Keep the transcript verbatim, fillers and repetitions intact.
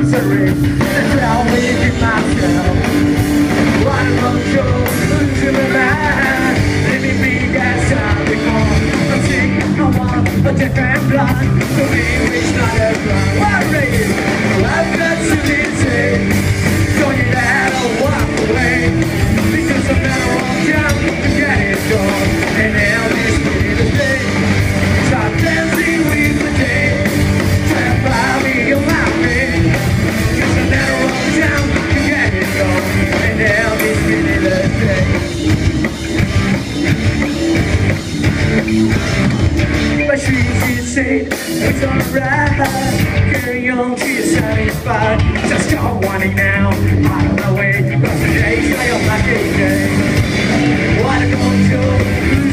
misery. That's how I live in myself. Why don't you lose my mind? Let me be that time before. I'm sick, I want a different blood. So maybe it's not a crime. Worry, I've got to be safe. Don't you let her walk away. Because I'm not wrong time to get it done. And now this be the day. Stop dancing with the day. Try to buy me your mountain. Because I'm not wrong time to get it done. And now this be the day. My she's insane, it's alright. Carry on, she's satisfied. Just go wanting now, out of my way. But today's like a lucky day. What a go to